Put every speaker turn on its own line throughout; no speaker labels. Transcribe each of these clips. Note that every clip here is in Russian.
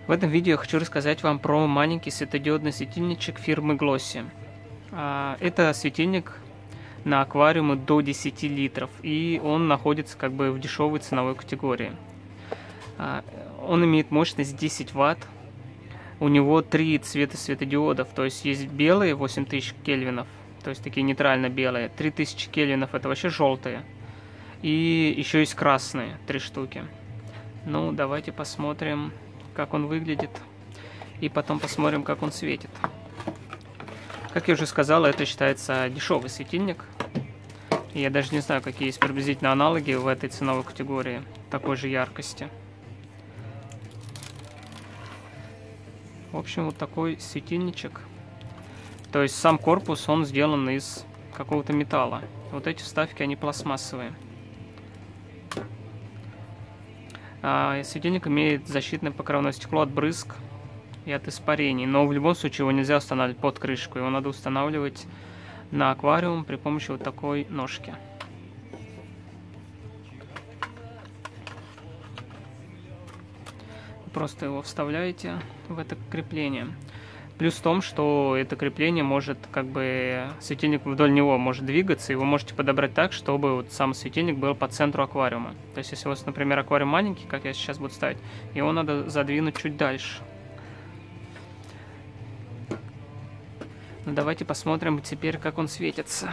В этом видео я хочу рассказать вам про маленький светодиодный светильничек фирмы Glossy. Это светильник на аквариумы до 10 литров, и он находится как бы в дешевой ценовой категории. Он имеет мощность 10 Вт, у него 3 цвета светодиодов, то есть есть белые 8000 кельвинов, то есть такие нейтрально белые, 3000 кельвинов это вообще желтые, и еще есть красные 3 штуки. Ну, давайте посмотрим, как он выглядит, и потом посмотрим, как он светит. Как я уже сказал, это считается дешевый светильник. Я даже не знаю, какие есть приблизительно аналоги в этой ценовой категории такой же яркости. В общем, вот такой светильничек. То есть сам корпус, он сделан из какого-то металла. Вот эти вставки, они пластмассовые. Светильник имеет защитное покровное стекло от брызг и от испарений, но в любом случае его нельзя устанавливать под крышку, его надо устанавливать на аквариум при помощи вот такой ножки. Просто его вставляете в это крепление. Плюс в том, что это крепление может, как бы, светильник вдоль него может двигаться, и вы можете подобрать так, чтобы вот сам светильник был по центру аквариума. То есть, если у вас, например, аквариум маленький, как я сейчас буду ставить, его надо задвинуть чуть дальше. Ну, давайте посмотрим теперь, как он светится.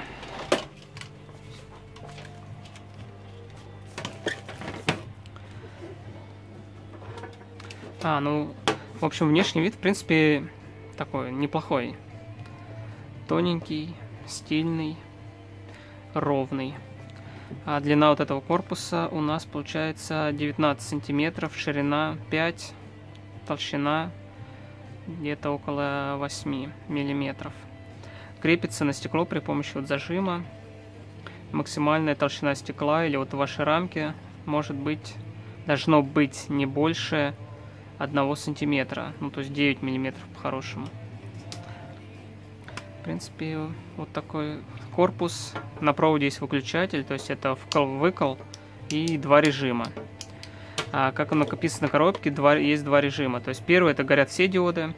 Ну, в общем, внешний вид, в принципе, такой неплохой. Тоненький, стильный, ровный. А длина вот этого корпуса у нас получается 19 сантиметров, ширина 5, толщина где-то около 8 миллиметров. Крепится на стекло при помощи вот зажима. Максимальная толщина стекла или вот в вашей рамке может быть, должно быть не больше 1 сантиметра, ну то есть 9 миллиметров по-хорошему. В принципе, вот такой корпус. На проводе есть выключатель, то есть это вкл-выкл и 2 режима. Как оно написано на коробке, есть 2 режима. То есть первый — это горят все диоды.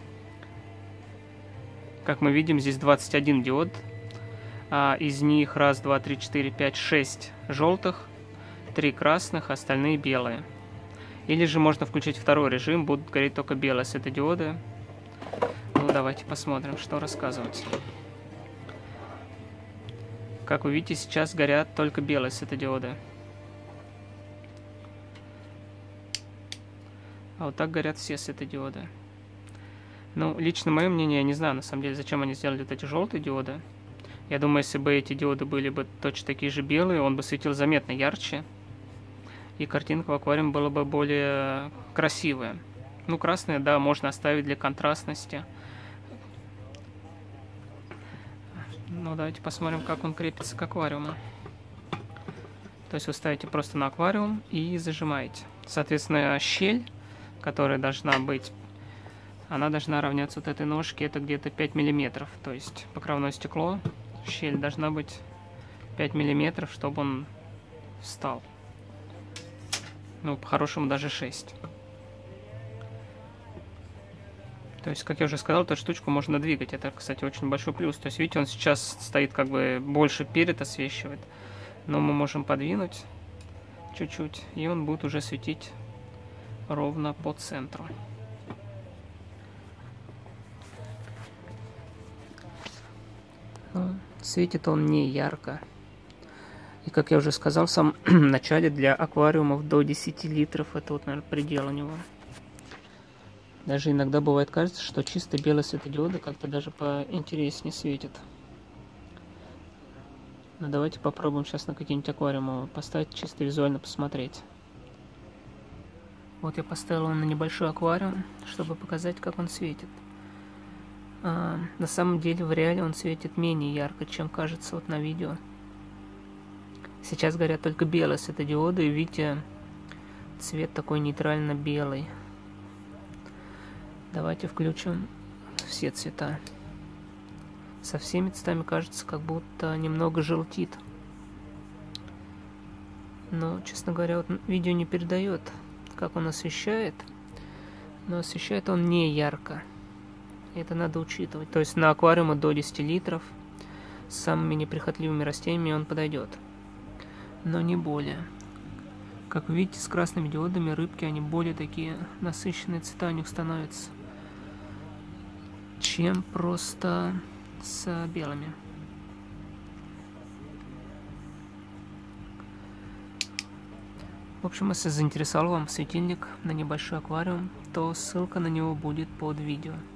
Как мы видим, здесь 21 диод. Из них 1, 2, 3, 4, 5, 6 желтых, 3 красных, остальные белые. Или же можно включить второй режим, будут гореть только белые светодиоды. Ну, давайте посмотрим, что рассказывать. Как вы видите, сейчас горят только белые светодиоды. А вот так горят все светодиоды. Ну, лично мое мнение, я не знаю, на самом деле, зачем они сделали вот эти желтые диоды. Я думаю, если бы эти диоды были бы точно такие же белые, он бы светил заметно ярче. И картинка в аквариуме была бы более красивая. Ну, красные, да, можно оставить для контрастности. Ну, давайте посмотрим, как он крепится к аквариуму. То есть вы ставите просто на аквариум и зажимаете. Соответственно, щель, которая должна быть, она должна равняться вот этой ножке, это где-то 5 миллиметров. То есть покровное стекло, щель должна быть 5 миллиметров, чтобы он встал. Ну, по-хорошему даже 6. То есть, как я уже сказал, эту штучку можно двигать. Это, кстати, очень большой плюс. То есть, видите, он сейчас стоит как бы больше перед освещивает. Но мы можем подвинуть чуть-чуть, и он будет уже светить ровно по центру. Светит он не ярко. И, как я уже сказал в самом начале, для аквариумов до 10 литров это вот, наверное, предел у него. Даже иногда бывает кажется, что чисто белые светодиоды как-то даже поинтереснее светят. Но давайте попробуем сейчас на какие-нибудь аквариумы поставить, чисто визуально посмотреть. Вот я поставил его на небольшой аквариум, чтобы показать, как он светит. На самом деле в реале он светит менее ярко, чем кажется вот на видео. Сейчас горят только белые светодиоды, и видите, цвет такой нейтрально-белый. Давайте включим все цвета. Со всеми цветами кажется, как будто немного желтит. Но, честно говоря, вот видео не передает, как он освещает. Но освещает он не ярко. Это надо учитывать. То есть на аквариумы до 10 литров с самыми неприхотливыми растениями он подойдет. Но не более. Как вы видите, с красными диодами рыбки, они более такие насыщенные цвета у них становятся, чем просто с белыми. В общем, если заинтересовал вам светильник на небольшой аквариум, то ссылка на него будет под видео.